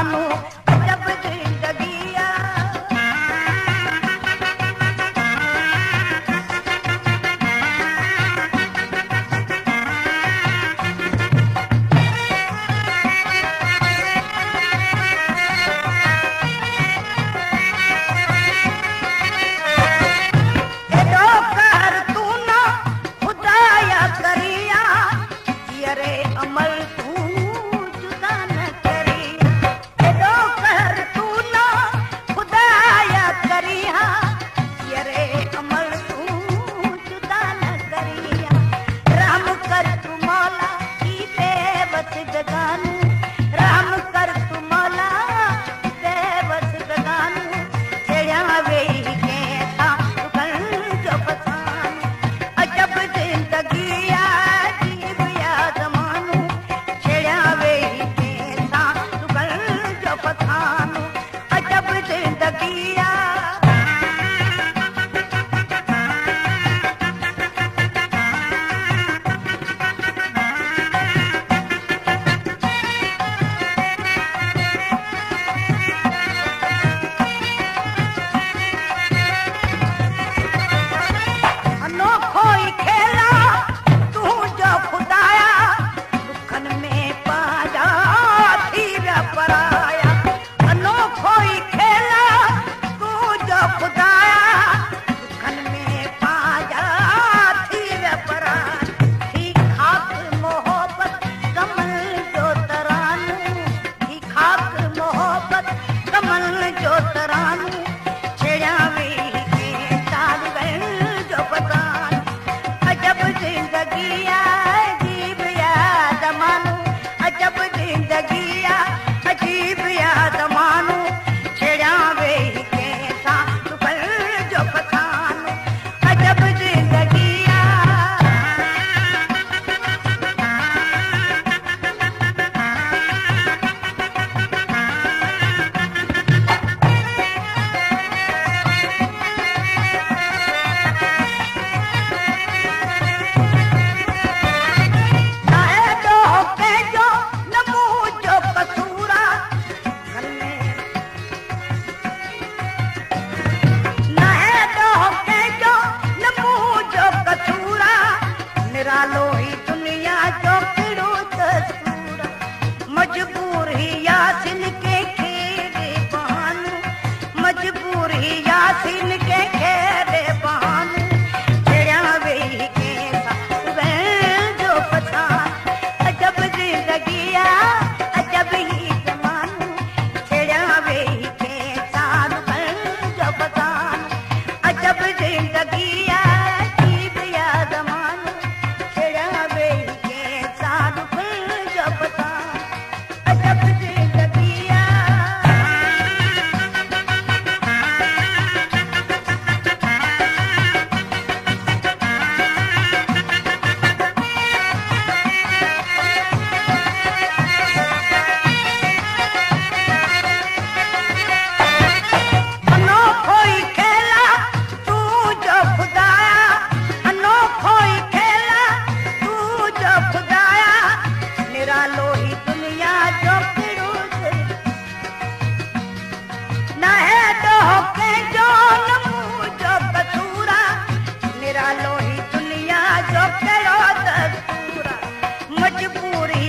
जमानो अजब जिंदगिया अमल तू जुदा न करी एडो कर तू ना खुदाया करिया यरे अमल तू जुदा न करिया राम कर तू मौला की बेबस जगानू राम कर तू मौला की बेबस जगानू छेड़ा वे के था कल जो पसान अजब जिंदगिया पठानो अजब जिंदगिया अनोखो ही खेला तू जो खुदाया दुखन में पाजा थी पराया कोई खेला तू जो खुदाया दुखन में पाजा थी परा थी खाक मोहब्बत कमल जो तरानू थी खाक मोहब्बत कमल जो तरानू छेड़ा वे के ताल गल जो पतान अजब जिंदगिया अजीब या जमानू अजब जिंदगिया अजीब या जमानू छेड़ा वे के साथ पल जो पठान अजब जिंदगिया निरालो ही दुनिया जो फिरो तस्पूरा मजबूर ही यासिन के खेरे बहानू मजबूर ही यासिन के खेरे बहानू छेड़ा वे के साथ जो पठान अजब जिंदगिया अजब ही जमानू छेड़ा वे के साथ जो पठान अजब जिंदगिया लोही दुनिया जो करो दस्तूरा मजबूर